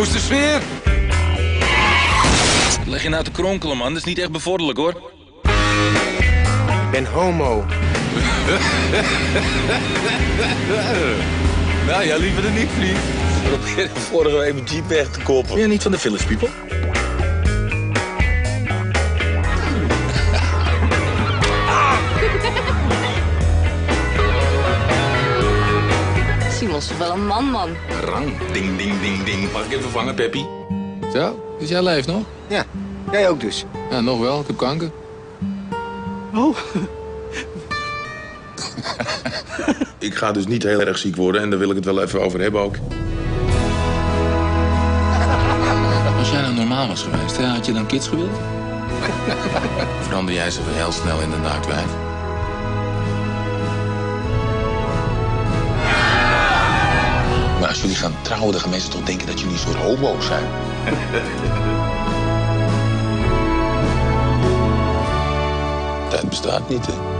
is de sfeer? Leg je nou te kronkelen, man. Dat is niet echt bevorderlijk, hoor. Ik ben homo. Nou ja, liever dan niet, vriend. Ik probeerde vorige week mijn Jeep weg te koppen. Ben je niet van de Village People? Simon is toch wel een man. Rang. Ding, ding, ding, ding. Mag ik even vangen, Peppy? Zo, dus jij leeft nog? Ja, jij ook dus. Ja, nog wel. Ik heb kanker. Oh. Ik ga dus niet heel erg ziek worden en daar wil ik het wel even over hebben ook. Als jij nou normaal was geweest, hè, had je dan kids gewild? Verander jij ze heel snel in een naaktwijf? Maar als jullie gaan trouwen, dan gaan mensen toch denken dat jullie een soort homo's zijn. Dat bestaat niet, hè?